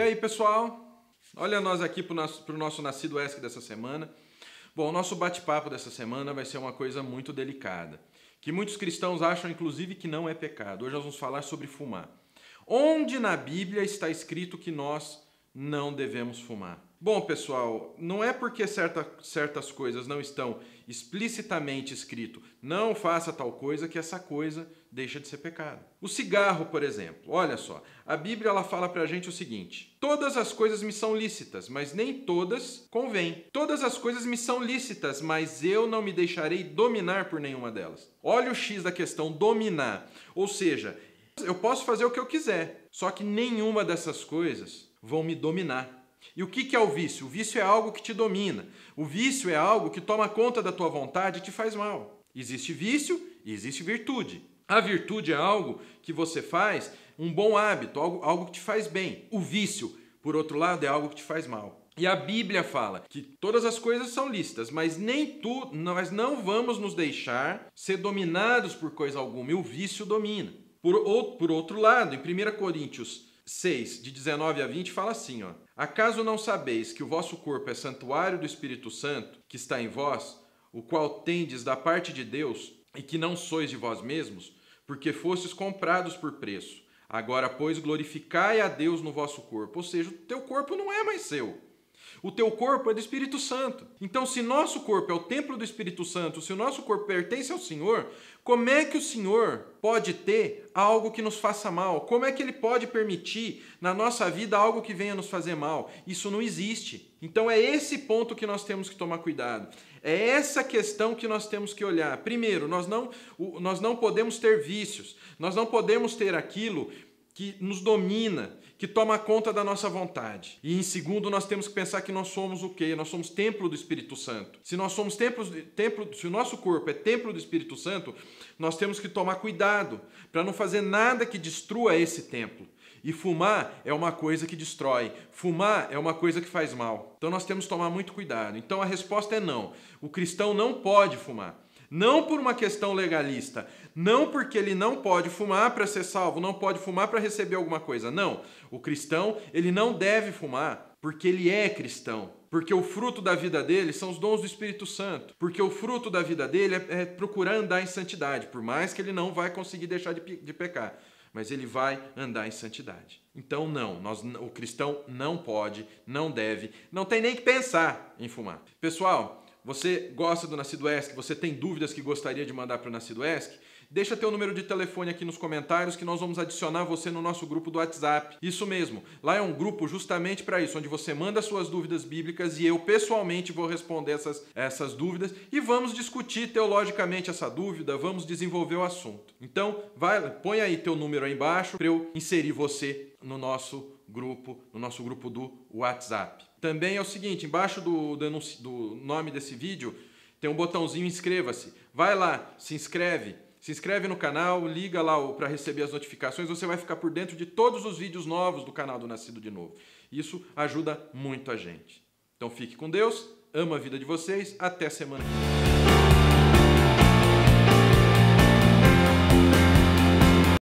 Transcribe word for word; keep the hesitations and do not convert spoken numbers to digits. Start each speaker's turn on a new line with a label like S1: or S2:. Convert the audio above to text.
S1: aí, pessoal? Olha nós aqui para o nosso, pro nosso Nascido ESC dessa semana. Bom, o nosso bate-papo dessa semana vai ser uma coisa muito delicada, que muitos cristãos acham, inclusive, que não é pecado. Hoje nós vamos falar sobre fumar. Onde na Bíblia está escrito que nós não devemos fumar? Bom, pessoal, não é porque certa, certas coisas não estão explicitamente escrito, não faça tal coisa, que essa coisa deixa de ser pecado. O cigarro, por exemplo, olha só, a Bíblia ela fala pra gente o seguinte: todas as coisas me são lícitas, mas nem todas convêm. Todas as coisas me são lícitas, mas eu não me deixarei dominar por nenhuma delas. Olha o X da questão, dominar. Ou seja, eu posso fazer o que eu quiser, só que nenhuma dessas coisas vão me dominar. E o que é o vício? O vício é algo que te domina. O vício é algo que toma conta da tua vontade e te faz mal. Existe vício e existe virtude. A virtude é algo que você faz, um bom hábito, algo, algo que te faz bem. O vício, por outro lado, é algo que te faz mal. E a Bíblia fala que todas as coisas são lícitas, mas nem tu, nós não vamos nos deixar ser dominados por coisa alguma. E o vício domina. Por, ou, por outro lado, em primeira Coríntios seis, de dezenove a vinte, fala assim, ó: acaso não sabeis que o vosso corpo é santuário do Espírito Santo, que está em vós, o qual tendes da parte de Deus, e que não sois de vós mesmos, porque fostes comprados por preço? Agora, pois, glorificai a Deus no vosso corpo. Ou seja, o teu corpo não é mais seu. O teu corpo é do Espírito Santo. Então, se nosso corpo é o templo do Espírito Santo, se o nosso corpo pertence ao Senhor, como é que o Senhor pode ter algo que nos faça mal? Como é que Ele pode permitir na nossa vida algo que venha nos fazer mal? Isso não existe. Então, é esse ponto que nós temos que tomar cuidado. É essa questão que nós temos que olhar. Primeiro, nós não, nós não podemos ter vícios. Nós não podemos ter aquilo que nos domina, que toma conta da nossa vontade. E em segundo, nós temos que pensar que nós somos o quê? Nós somos templo do Espírito Santo. Se nós somos templos, templo, se o nosso corpo é templo do Espírito Santo, nós temos que tomar cuidado para não fazer nada que destrua esse templo. E fumar é uma coisa que destrói. Fumar é uma coisa que faz mal. Então nós temos que tomar muito cuidado. Então a resposta é não. O cristão não pode fumar. Não por uma questão legalista, não porque ele não pode fumar para ser salvo, não pode fumar para receber alguma coisa. Não, o cristão ele não deve fumar porque ele é cristão. Porque o fruto da vida dele são os dons do Espírito Santo. Porque o fruto da vida dele é, é procurar andar em santidade, por mais que ele não vai conseguir deixar de, de pecar. Mas ele vai andar em santidade. Então não, nós, o cristão não pode, não deve, não tem nem que pensar em fumar. Pessoal, você gosta do Nascido ESC? Você tem dúvidas que gostaria de mandar para o Nascido ESC? Deixa teu número de telefone aqui nos comentários que nós vamos adicionar você no nosso grupo do WhatsApp. Isso mesmo, lá é um grupo justamente para isso, onde você manda suas dúvidas bíblicas e eu pessoalmente vou responder essas, essas dúvidas e vamos discutir teologicamente essa dúvida, vamos desenvolver o assunto. Então, vai, põe aí teu número aí embaixo para eu inserir você no nosso grupo, no nosso grupo do WhatsApp. Também é o seguinte, embaixo do, do, do nome desse vídeo tem um botãozinho inscreva-se. Vai lá, se inscreve. Se inscreve no canal, liga lá para receber as notificações, você vai ficar por dentro de todos os vídeos novos do canal do Nascido de Novo. Isso ajuda muito a gente. Então fique com Deus, amo a vida de vocês, até semana que vem.